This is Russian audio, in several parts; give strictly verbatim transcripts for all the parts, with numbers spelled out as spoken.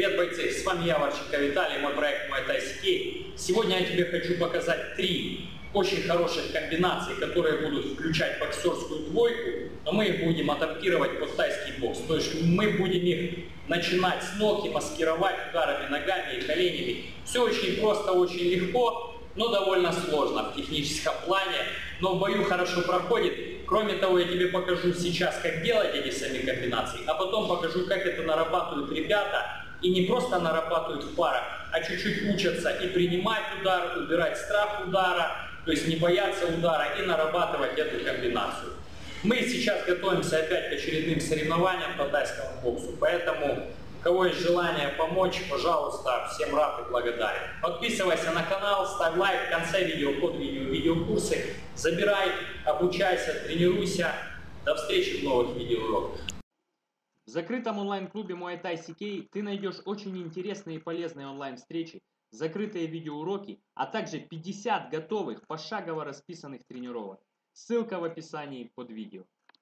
Привет, бойцы! С вами я, Варченко Виталий, мой проект Muay Thai си кей. Сегодня я тебе хочу показать три очень хороших комбинации, которые будут включать боксерскую двойку, но мы их будем адаптировать под тайский бокс. То есть мы будем их начинать с ног и маскировать ударами ногами и коленями. Все очень просто, очень легко, но довольно сложно в техническом плане, но в бою хорошо проходит. Кроме того, я тебе покажу сейчас, как делать эти сами комбинации, а потом покажу, как это нарабатывают ребята. И не просто нарабатывают в парах, а чуть-чуть учатся и принимать удар, убирать страх удара, то есть не бояться удара и нарабатывать эту комбинацию. Мы сейчас готовимся опять к очередным соревнованиям по тайскому боксу, поэтому у кого есть желание помочь, пожалуйста, всем рад и благодарен. Подписывайся на канал, ставь лайк, в конце видео под видео видеокурсы, забирай, обучайся, тренируйся. До встречи в новых видеоуроках. В закрытом онлайн-клубе Muay Thai си кей ты найдешь очень интересные и полезные онлайн-встречи, закрытые видеоуроки, а также пятьдесят готовых пошагово расписанных тренировок. Ссылка в описании под видео.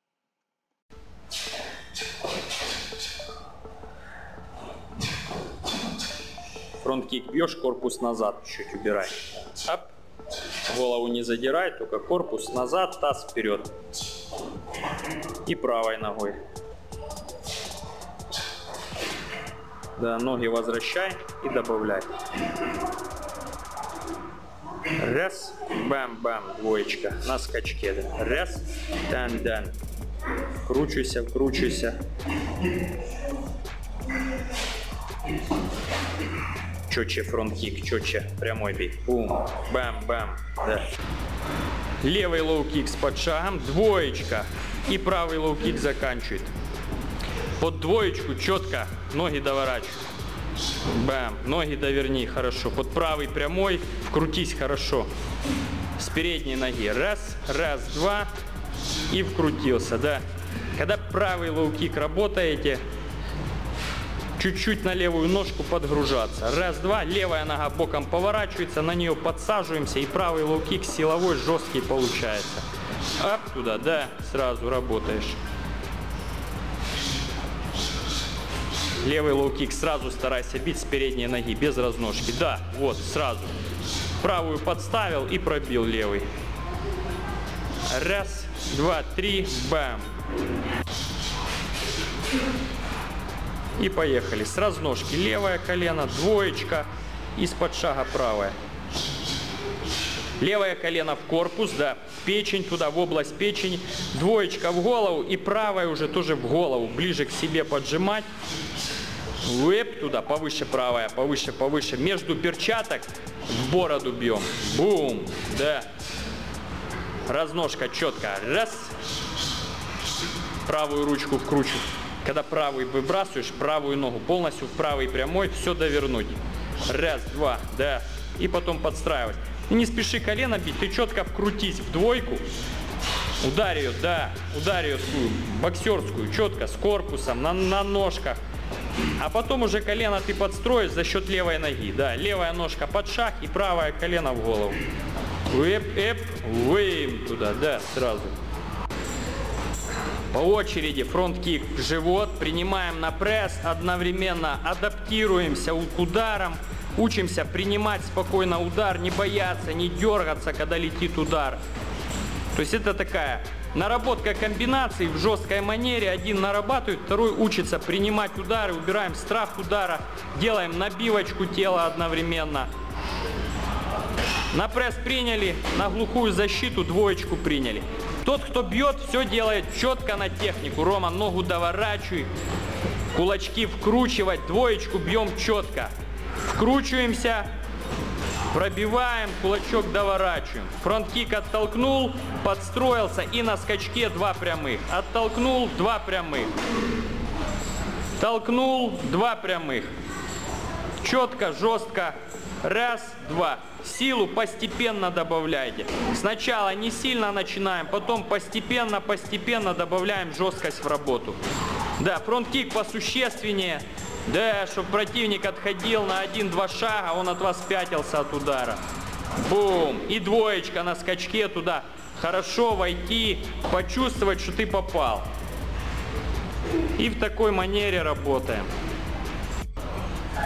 Фронт-кик бьешь, корпус назад чуть убирай. Оп. Голову не задирай, только корпус назад, таз вперед. И правой ногой. Да, ноги возвращай и добавляй. Раз, бам-бам, двоечка на скачке. Да. Раз, дан-дан. Вкручивайся, вкручивайся. Четче фронт-кик, четче, прямой бей. Бум, бам-бам, да. Левый лоу-кик с подшагом, двоечка. И правый лоу-кик заканчивает. Под двоечку четко ноги доворачивай. Бам, ноги доверни, хорошо. Под правый прямой вкрутись хорошо. С передней ноги. Раз, раз, два. И вкрутился, да. Когда правый лоу-кик работаете, чуть-чуть на левую ножку подгружаться. Раз, два, левая нога боком поворачивается, на нее подсаживаемся, и правый лоу-кик силовой, жесткий получается. Оп, туда, да, сразу работаешь. Левый лоу-кик сразу старайся бить с передней ноги, без разножки. Да, вот, сразу. Правую подставил и пробил левый. Раз, два, три, бам. И поехали. С разножки левое колено, двоечка, из-под шага правое. Левое колено в корпус, да, печень туда, в область печени. Двоечка в голову и правое уже тоже в голову, ближе к себе поджимать. Уэп, туда, повыше правая, повыше, повыше. Между перчаток в бороду бьем. Бум, да. Разножка четко. Раз. Правую ручку вкручу. Когда правый выбрасываешь, правую ногу полностью в правый прямой, все довернуть. Раз, два, да. И потом подстраивать. И не спеши колено бить, ты четко вкрутись в двойку. Ударь ее, да, ударь ее свою боксерскую, четко, с корпусом, на, на ножках. А потом уже колено ты подстроишь за счет левой ноги. Да, левая ножка под шаг и правое колено в голову. Эп, эп, выем туда, да, сразу. По очереди фронт-кик в живот, принимаем на пресс, одновременно адаптируемся к ударам, учимся принимать спокойно удар, не бояться, не дергаться, когда летит удар. То есть это такая наработка комбинаций в жесткой манере. Один нарабатывает, второй учится принимать удары, убираем страх удара, делаем набивочку тела одновременно. На пресс приняли, на глухую защиту двоечку приняли. Тот, кто бьет, все делает четко на технику. Рома, ногу доворачивай, кулачки вкручивать, двоечку бьем четко. Вкручиваемся, пробиваем, кулачок доворачиваем. Фронт-кик оттолкнул, подстроился и на скачке два прямых. Оттолкнул, два прямых. Толкнул, два прямых. Четко, жестко. Раз, два. Силу постепенно добавляйте. Сначала не сильно начинаем, потом постепенно, постепенно добавляем жесткость в работу. Да, фронт-кик посущественнее. Да, чтобы противник отходил на один-два шага, он от вас пятился от удара. Бум! И двоечка на скачке туда. Хорошо войти, почувствовать, что ты попал. И в такой манере работаем.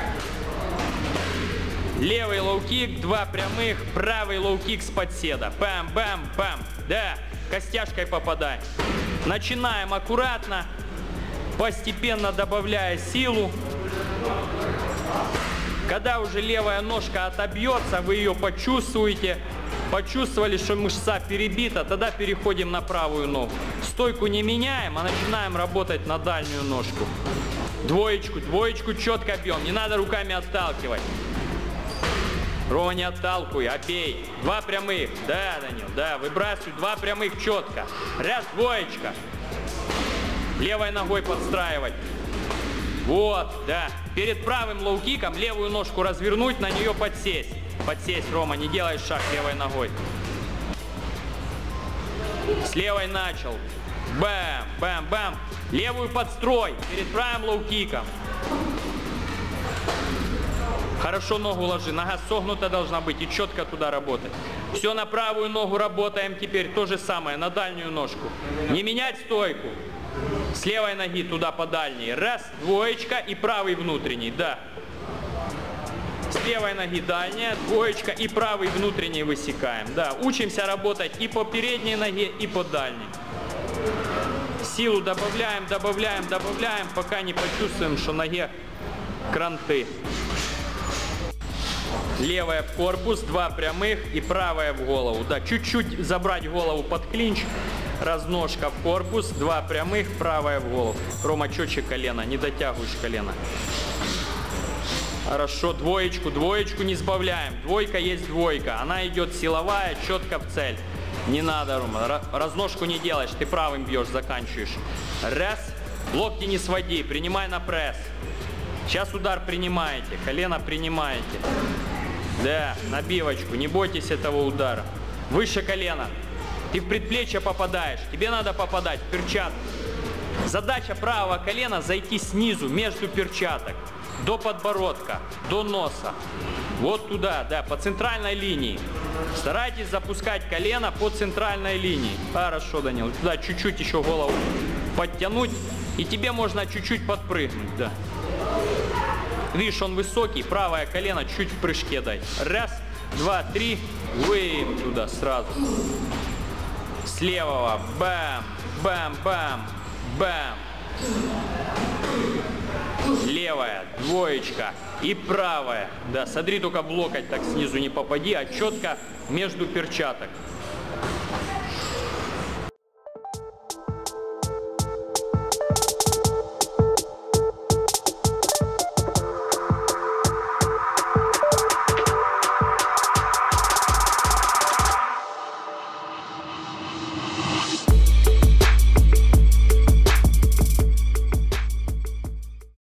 Левый лоу-кик, два прямых, правый лоу-кик с подседа. Бам-бам-бам. Да, костяшкой попадай. Начинаем аккуратно, постепенно добавляя силу. Когда уже левая ножка отобьется, вы ее почувствуете. Почувствовали, что мышца перебита, тогда переходим на правую ногу. Стойку не меняем, а начинаем работать на дальнюю ножку. Двоечку, двоечку четко бьем. Не надо руками отталкивать. Рома, не отталкивай, а бей. Два прямых. Да, Данил, да, выбрасывай. Два прямых четко. Раз, двоечка. Левой ногой подстраивать. Вот, да. Перед правым лоу-киком левую ножку развернуть, на нее подсесть. Подсесть, Рома, не делай шаг левой ногой. С левой начал. Бам, бам, бам. Левую подстрой перед правым лоу-киком. Хорошо ногу ложи, нога согнута должна быть и четко туда работать. Все на правую ногу работаем теперь, то же самое, на дальнюю ножку. Не менять стойку. С левой ноги туда по дальней. Раз, двоечка и правый внутренний, да. С левой ноги дальняя, двоечка и правый внутренний высекаем. Да, учимся работать и по передней ноге, и по дальней. Силу добавляем, добавляем, добавляем, пока не почувствуем, что ноге кранты. Левая в корпус, два прямых и правая в голову. Да, чуть-чуть забрать голову под клинч. Разножка в корпус, два прямых, правая в голову. Рома, четче колено, не дотягиваешь колено. Хорошо, двоечку, двоечку не сбавляем. Двойка есть двойка. Она идет силовая, четко в цель. Не надо, Рома, разножку не делаешь, ты правым бьешь, заканчиваешь. Раз, локти не своди, принимай на пресс. Сейчас удар принимаете, колено принимаете. Да, набивочку, не бойтесь этого удара. Выше колена. Ты в предплечье попадаешь, тебе надо попадать в перчатку. Задача правого колена зайти снизу, между перчаток, до подбородка, до носа. Вот туда, да, по центральной линии. Старайтесь запускать колено по центральной линии. Хорошо, Данил, туда чуть-чуть еще голову подтянуть, и тебе можно чуть-чуть подпрыгнуть, да. Видишь, он высокий, правое колено чуть в прыжке дай. Раз, два, три, выем туда сразу. С левого, бам, бам, бам, бам. Левая, двоечка и правая. Да, смотри, только в локоть так снизу не попади, а четко между перчаток.